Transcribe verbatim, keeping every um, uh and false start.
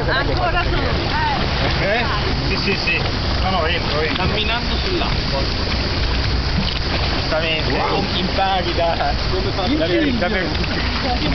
Ancora tu, eh. Eh? Sì, sì, sì. No, no, entro, entro. Camminando sull'acqua. Giustamente. Wow. Impari da... Come fa?